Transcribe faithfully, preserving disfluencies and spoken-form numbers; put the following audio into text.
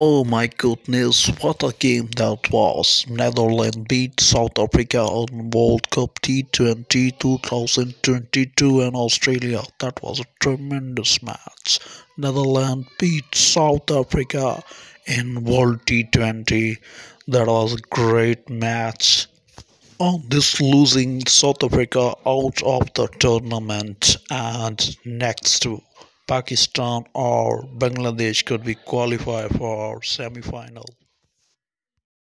Oh my goodness, what a game that was. Netherlands beat South Africa on World Cup T twenty twenty twenty-two and Australia. That was a tremendous match. Netherlands beat South Africa in World T twenty. That was a great match. On this losing South Africa out of the tournament and next to Pakistan or Bangladesh could be qualified for semi-final.